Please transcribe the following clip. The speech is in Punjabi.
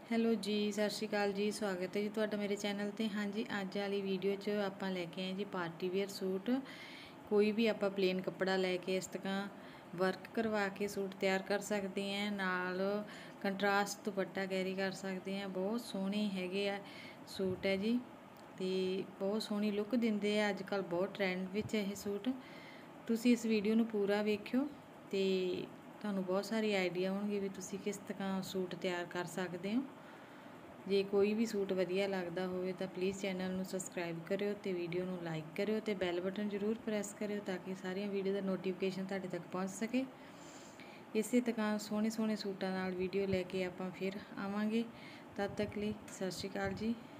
ਹੈਲੋ ਜੀ, ਸਤਿ ਸ਼੍ਰੀ ਅਕਾਲ ਜੀ। ਸਵਾਗਤ ਹੈ ਜੀ ਤੁਹਾਡਾ ਮੇਰੇ ਚੈਨਲ 'ਤੇ। ਹਾਂਜੀ, ਅੱਜ ਵਾਲੀ ਵੀਡੀਓ 'ਚ ਆਪਾਂ ਲੈ ਕੇ ਆਏ ਜੀ ਪਾਰਟੀ ਵੇਅਰ ਸੂਟ। ਕੋਈ ਵੀ ਆਪਾਂ ਪਲੇਨ ਕੱਪੜਾ ਲੈ ਕੇ ਇਸ ਤਰ੍ਹਾਂ ਵਰਕ ਕਰਵਾ ਕੇ ਸੂਟ ਤਿਆਰ ਕਰ ਸਕਦੇ ਹਾਂ। ਨਾਲ ਕੰਟਰਾਸਟ ਦੁਪੱਟਾ ਕੈਰੀ ਕਰ ਸਕਦੇ ਹਾਂ। ਬਹੁਤ ਸੋਹਣੇ ਹੈਗੇ ਆ ਸੂਟ ਹੈ ਜੀ, ਅਤੇ ਬਹੁਤ ਸੋਹਣੀ ਲੁੱਕ ਦਿੰਦੇ ਆ। ਅੱਜ ਕੱਲ੍ਹ ਬਹੁਤ ਟਰੈਂਡ ਵਿੱਚ ਇਹ ਸੂਟ। ਤੁਸੀਂ ਇਸ ਵੀਡੀਓ ਨੂੰ ਪੂਰਾ ਵੇਖਿਓ ਅਤੇ ਤੁਹਾਨੂੰ ਬਹੁਤ ਸਾਰੀ ਆਈਡੀਆ ਹੋਣਗੇ ਵੀ ਤੁਸੀਂ ਕਿਸ ਤਰ੍ਹਾਂ ਸੂਟ ਤਿਆਰ ਕਰ ਸਕਦੇ ਹੋ। ਜੇ ਕੋਈ ਵੀ ਸੂਟ ਵਧੀਆ ਲੱਗਦਾ ਹੋਵੇ ਤਾਂ ਪਲੀਜ਼ ਚੈਨਲ ਨੂੰ ਸਬਸਕ੍ਰਾਈਬ ਕਰਿਓ ਅਤੇ ਵੀਡੀਓ ਨੂੰ ਲਾਈਕ ਕਰਿਓ ਅਤੇ ਬੈਲ ਬਟਨ ਜ਼ਰੂਰ ਪ੍ਰੈਸ ਕਰਿਓ ਤਾਂ ਕਿ ਸਾਰੀਆਂ ਵੀਡੀਓ ਦਾ ਨੋਟੀਫਿਕੇਸ਼ਨ ਤੁਹਾਡੇ ਤੱਕ ਪਹੁੰਚ ਸਕੇ। ਇਸੇ ਤਰ੍ਹਾਂ ਸੋਹਣੇ ਸੋਹਣੇ ਸੂਟਾਂ ਨਾਲ ਵੀਡੀਓ ਲੈ ਕੇ ਆਪਾਂ ਫਿਰ ਆਵਾਂਗੇ। ਤਦ ਤੱਕ ਲਈ ਸਤਿ ਸ਼੍ਰੀ ਅਕਾਲ ਜੀ।